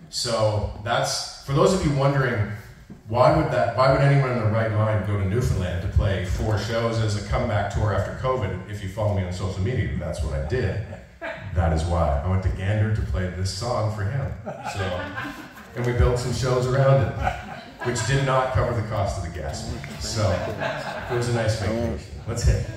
So that's, for those of you wondering, why would anyone in the right mind go to Newfoundland to play 4 shows as a comeback tour after COVID? If you follow me on social media, that's what I did. That is why. I went to Gander to play this song for him. So, and we built some shows around it, which did not cover the cost of the gas. So it was a nice vacation. Let's hit it.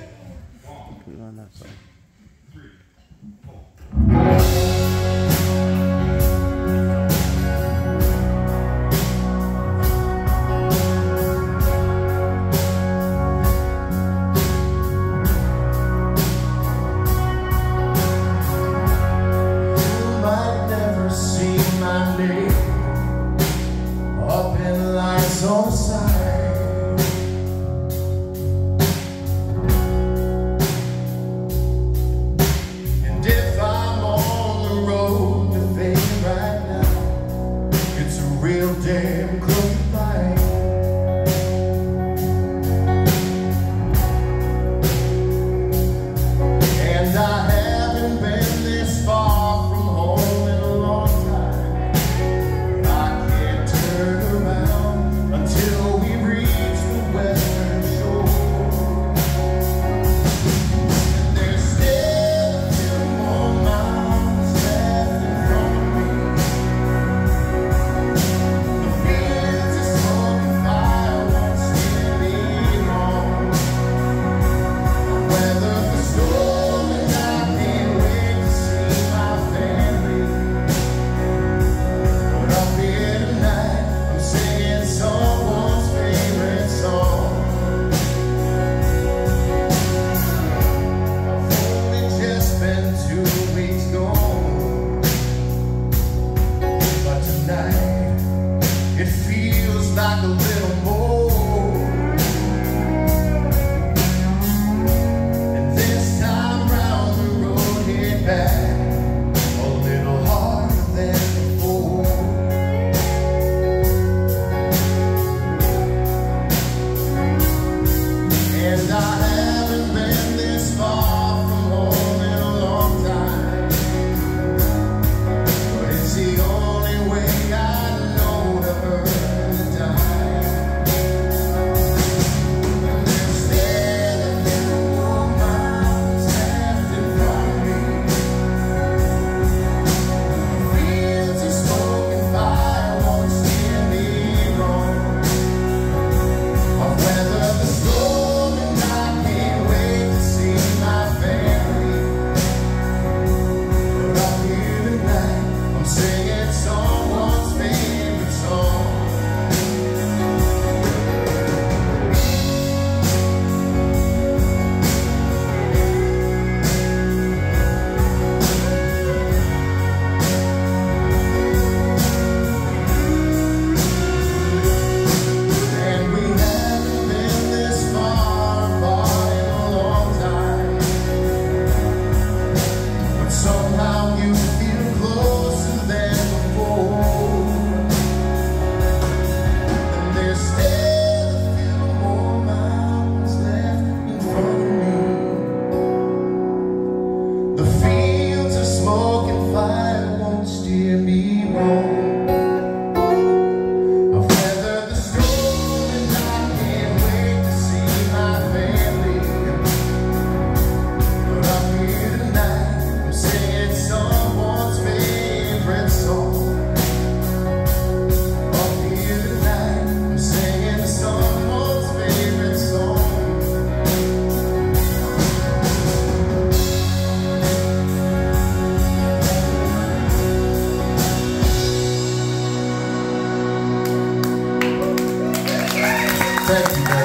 Thank you.